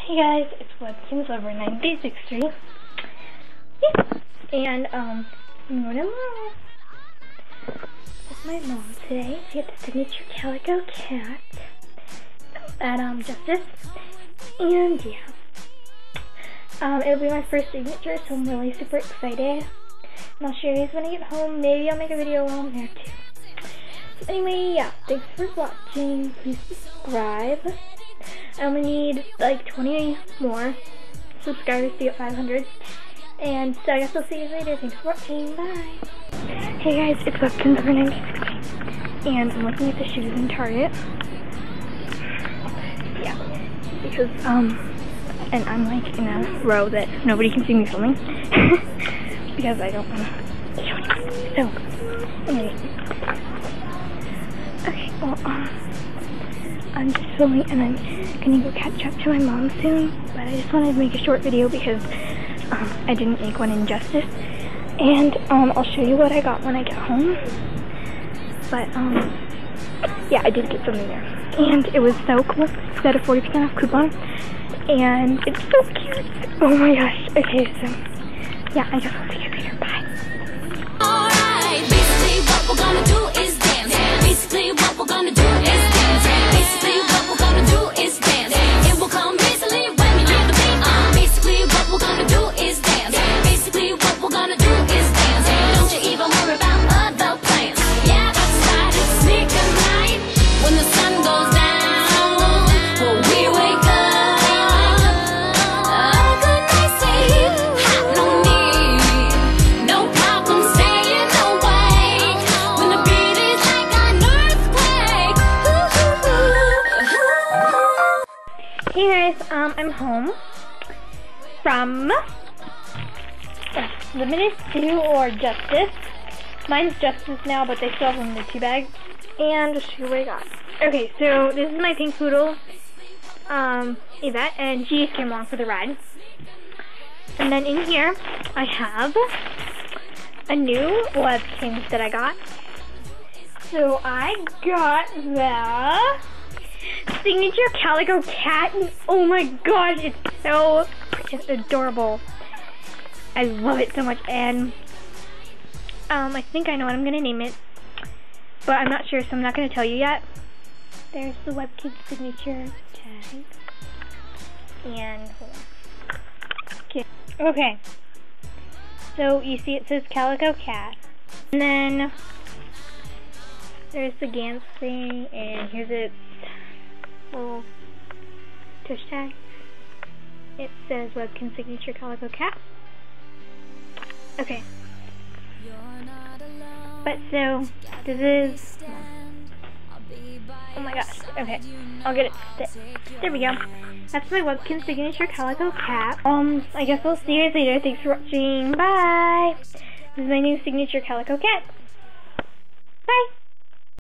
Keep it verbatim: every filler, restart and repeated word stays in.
Hey guys, it's Webkins over nine three six three. Yeah. And um I'm going to mom with my mom today to get the signature calico cat at um Justice. And yeah. Um it'll be my first signature, so I'm really super excited. And I'll show you guys when I get home. Maybe I'll make a video while I'm there too. So anyway, yeah, thanks for watching. Please subscribe. I only need like twenty more subscribers to get five hundred. And so I guess I'll see you later. Thanks for watching. Bye. Hey guys, it's Webkins over nine three six three. And I'm looking at the shoes in Target. Yeah. Because, um, and I'm like in a row that nobody can see me filming. Because I don't want to show you. So, anyway. Okay, well, um, I'm just filming and I'm gonna go catch up to my mom soon, but I just wanted to make a short video because um, I didn't make one in Justice, and um, I'll show you what I got when I get home. But um, yeah, I did get something there, and it was so cool. It's got a forty percent off coupon, and it's so cute. Oh my gosh. Okay, so yeah, I guess I'll see you later. Bye. Alright, basically what we're gonna do is dance. Basically what we're gonna do is dance. Basically what we're gonna do is dance. It will come easily when we hear the beat. Uh, basically what we're gonna do is dance. Basically what we're gonna do is dance. Don't you even worry about other plans. Yeah, that's right, it's sneaker night. When the sun goes down, well, we wake up. Oh, good night, say, have no need, no problem staying awake. When the beat is like an earthquake. Hey guys, um, I'm home from uh, Limited Two or Justice. Mine's Justice now, but they still have them in the two bag. And just show you what I got. Okay, so this is my pink poodle, um, Yvette, and she came along for the ride. And then in here, I have a new Webkins that I got. So I got the signature calico cat, and oh my gosh, it's so freaking adorable. I love it so much, and um, I think I know what I'm gonna name it, but I'm not sure, so I'm not gonna tell you yet. There's the Webkins signature tag, and hold on. Okay. Okay. So you see it says Calico Cat, and then there's the Gans thing, and here's its little tush tag. It says Webkins signature Calico Cat. Okay. But so this is. Oh my gosh. Okay, I'll get it. There we go. That's my Webkins signature Calico Cat. Um, I guess I'll see you guys later. Thanks for watching. Bye. This is my new signature Calico Cat.